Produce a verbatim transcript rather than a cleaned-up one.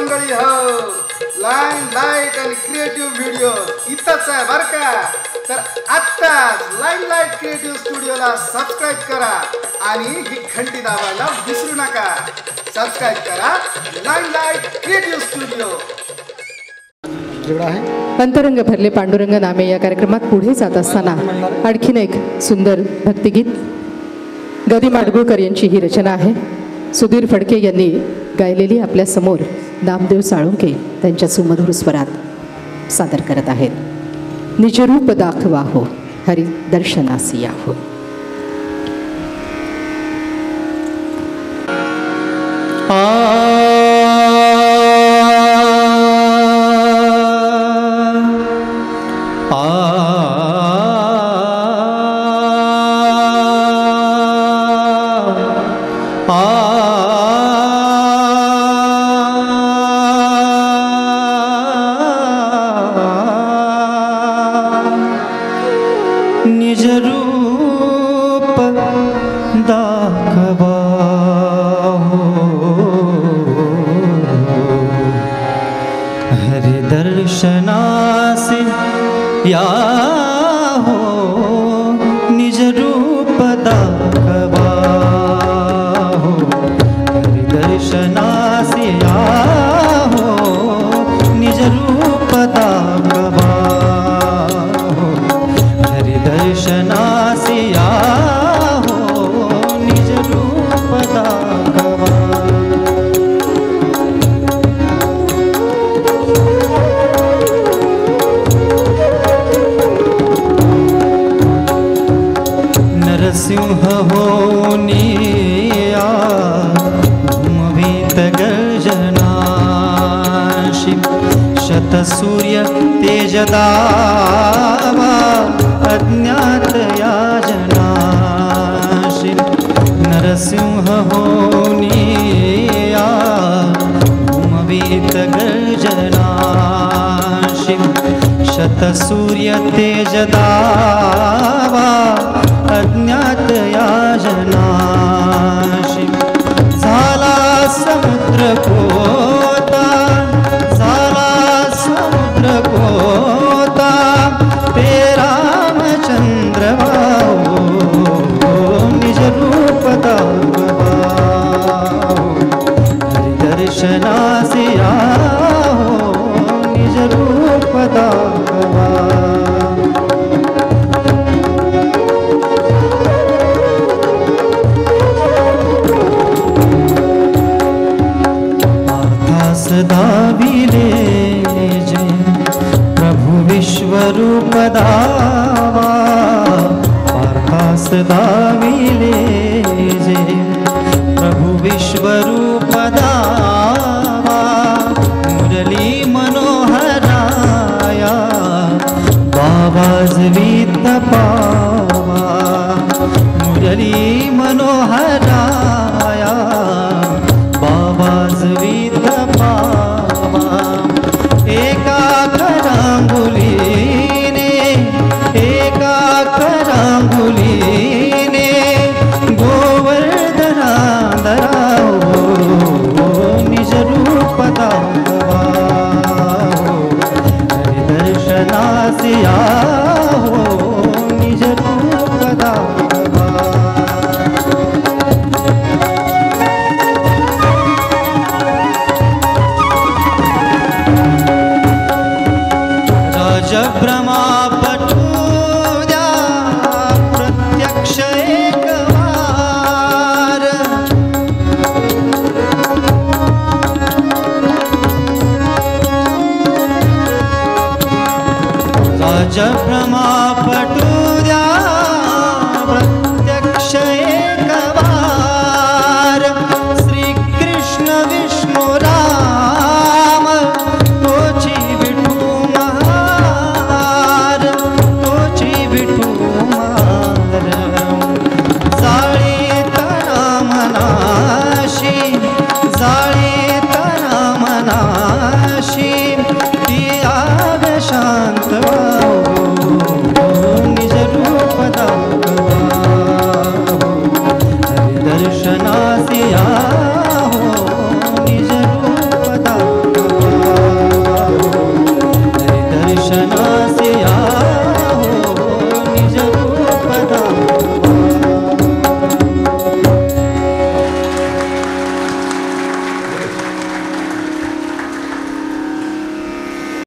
मंडळी हो, line light आणि क्रिएटिव्ह व्हिडिओ इथंच आहे बर का. तर आत्ताच लाईन लाईट क्रिएटिव्ह स्टुडिओला सबस्क्राईब करा आणि ही घंटी दाबायला विसरू नका. सबस्क्राईब करा लाईन लाईट क्रिएटिव्ह स्टुडिओ. अंतरंग भरले पांडुरंग नामे या कार्यक्रमात पुढे जात असताना आणखीन एक सुंदर भक्तिगीत गदी माडगुळकर यांची ही रचना आहे. सुधीर फडके यांनी गायलेली आपल्या समोर नामदेव साळुंके त्यांच्या सुमधुर स्वरात सादर करत आहेत. निजरूप दाखवा हो हरी दर्शनासी याहो. दर्शनासी याहो निज रूप दाखवा हो हरि दर्शनासी याहो निज रूप दाखवा हो हरि दर्शनासी याहो निज रूप दाखवा. नरसिंह होनिया धूमवीत गर्जनाशी शतसूर्य तेजदावा अज्ञात याजनाशी. नरसिंह होनिया धूमवीत गर्जनाशी शतसूर्य तेजदावा अज्ञात याजनाशी. झाला समुद्र कोता झाला समुद्र कोता ते रामचंद्र वाहो निज रूप दाखवा हरि दर्शनासी याहो निज रूप दाखवा. दाविले जे प्रभु विश्वरूप दावा पार्थास दाविले जे प्रभु विश्वरूप दावा. मुरली मनोहराया बावाजवीत पावा मुरली मनोहराया बावाजवीत एका करांगुलीने एका करांगुलीने गोवर्धना धराओ निज रूप दाखवा हरि दर्शनासी याहो निज रूप दाखवा. भ्रमा पटूद्या प्रत्यक्ष एकवार राज भ्रमा